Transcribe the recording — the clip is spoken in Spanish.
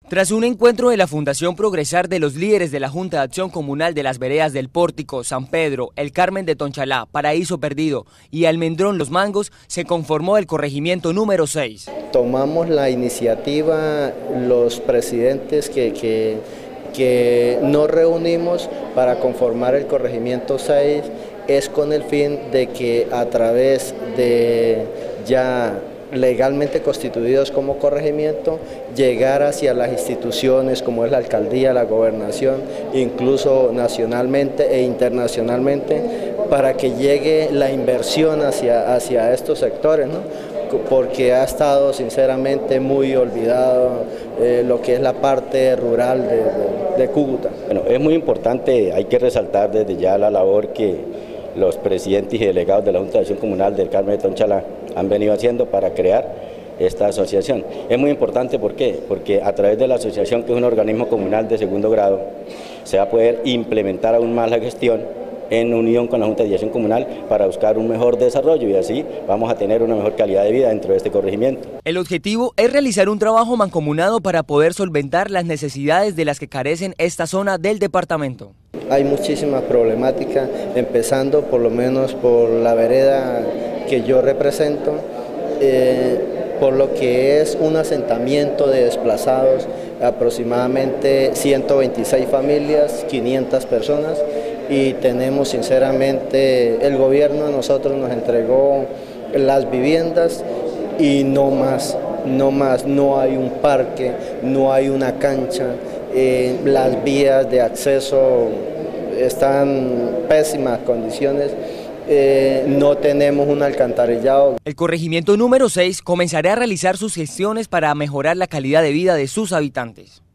Tras un encuentro de la Fundación Progresar de los líderes de la Junta de Acción Comunal de las veredas del Pórtico, San Pedro, El Carmen de Tonchalá, Paraíso Perdido y Almendrón Los Mangos, se conformó el corregimiento número 6. Tomamos la iniciativa los presidentes que nos reunimos para conformar el corregimiento 6, es con el fin de que a través de ya legalmente constituidos como corregimiento, llegar hacia las instituciones como es la alcaldía, la gobernación, incluso nacionalmente e internacionalmente, para que llegue la inversión hacia estos sectores, ¿no? Porque ha estado sinceramente muy olvidado lo que es la parte rural de Cúcuta. Bueno, es muy importante, hay que resaltar desde ya la labor que los presidentes y delegados de la Junta de Acción Comunal del Carmen de Tonchalá han venido haciendo para crear esta asociación. Es muy importante, ¿por qué? Porque a través de la asociación, que es un organismo comunal de segundo grado, se va a poder implementar aún más la gestión en unión con la Junta de Acción Comunal para buscar un mejor desarrollo y así vamos a tener una mejor calidad de vida dentro de este corregimiento. El objetivo es realizar un trabajo mancomunado para poder solventar las necesidades de las que carecen esta zona del departamento. Hay muchísimas problemáticas, empezando por lo menos por la vereda que yo represento, por lo que es un asentamiento de desplazados, aproximadamente 126 familias, 500 personas, y tenemos sinceramente, el gobierno a nosotros nos entregó las viviendas y no más, no hay un parque, no hay una cancha, las vías de acceso están en pésimas condiciones, no tenemos un alcantarillado. El corregimiento número 6 comenzará a realizar sus gestiones para mejorar la calidad de vida de sus habitantes.